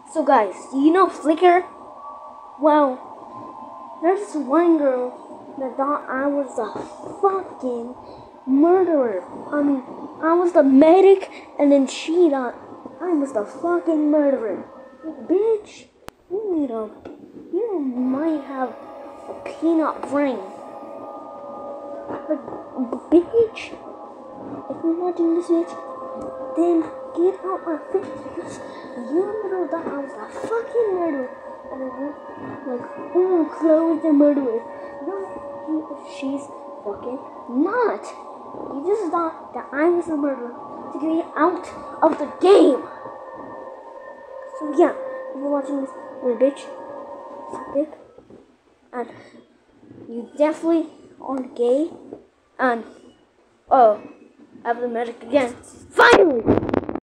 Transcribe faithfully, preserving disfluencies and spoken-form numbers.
So guys, do you know Flickr? Well, there's this one girl that thought I was a fucking murderer. I mean, I was the medic, and then she thought I was the fucking murderer. Bitch, you need a, you might have a peanut brain. But bitch, if you're watching this bitch, then get out my face, because you little thought I was a fucking murderer. And I went like, oh, Chloe's a murderer. No, he, she's fucking not. You just thought that I was a murderer to get you out of the game. So yeah, if you're watching this, little bitch, suck dick, and you definitely are gay, and oh, I have the medic again. Finally!